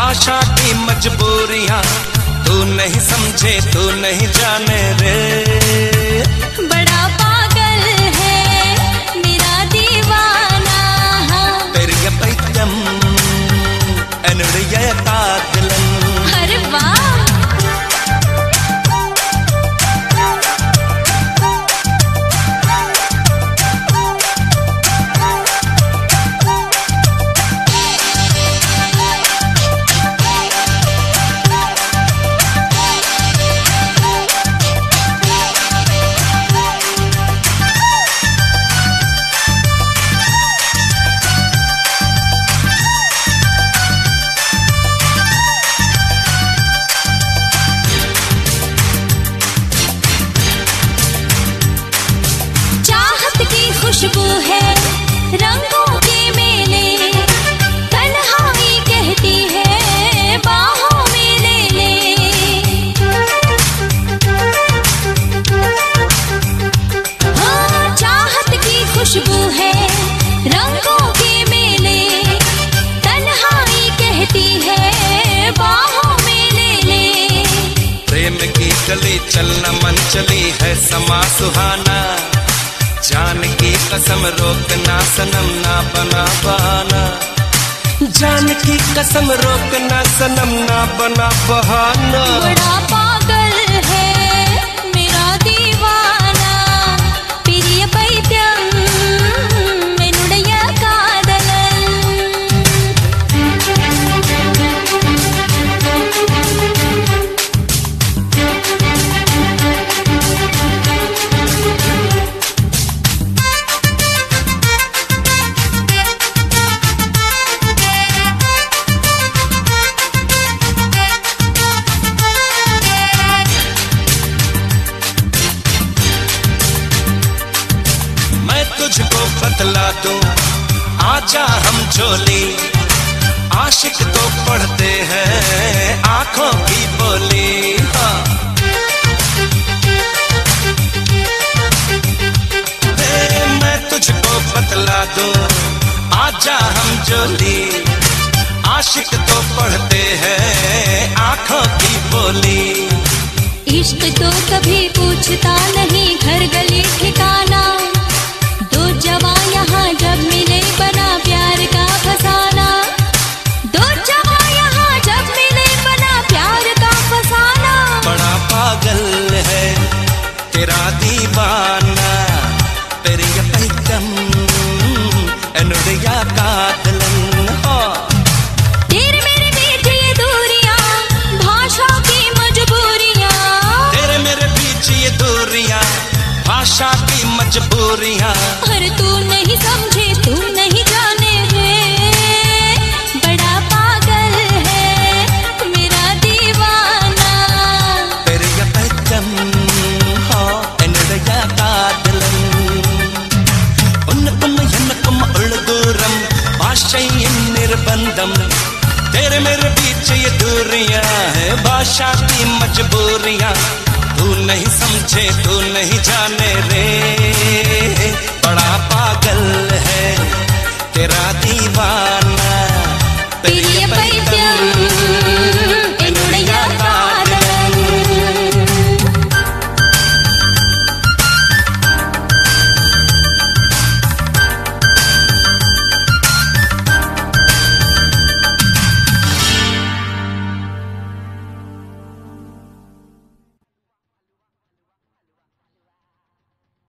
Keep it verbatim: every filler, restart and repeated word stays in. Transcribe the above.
भाषा की मजबूरियां तू नहीं समझे, तू नहीं जाने रे। बड़ा पागल है मेरा दीवाना, तेरी पैतम अनुड़िया कातलन। अरे वाह। खुशबू है रंगों के मेले, तन्हाई कहती है बाहों में ले ले। हाँ, चाहत की खुशबू है रंगों के मेले, तन्हाई कहती है बाहों में ले ले। प्रेम की गली चलना मन चली है समा सुहाना, जान की कसम रोकना सनम ना बना बहाना। जान की कसम रोकना सनम ना बना बहाना। बड़ा पागल है मेरा दीवाना, प्रिय पैत्यम मेनुड़िया तुझको बतला दूं आजा हम झोली, आशिक तो पढ़ते हैं आंखों की बोली। हाँ। मैं तुझको बतला दूं आजा हम झोली, आशिक तो पढ़ते हैं आंखों की बोली। इश्क तो कभी पूछता नहीं घर गली ठिकाना, दो जवां यहाँ जब मिले बना प्यार का फसाना। दो जवां यहाँ जब मिले बना प्यार का फसाना। बड़ा पागल है तेरा दीवाना, तेरी पैतम अनुड़िया कातलन। हो तेरे मेरे बीच ये दूरियां, भाषा की मजबूरियां। तेरे मेरे बीच ये दूरियां, भाषा की मजबूरियां। अरे तू नहीं समझे, तू नहीं जाने रे। बड़ा पागल है मेरा दीवाना, तेरी पैतम हो अनुड़िया कातलन। उन्नकम यन्नकम उल्दूरम भाषयिन निर्बंधम। तेरे मेरे बीच ये दूरियां है भाषा की मजबूरियां। तू नहीं समझे, तू नहीं जाने रे। बड़ा पागल है तेरा दीवाना।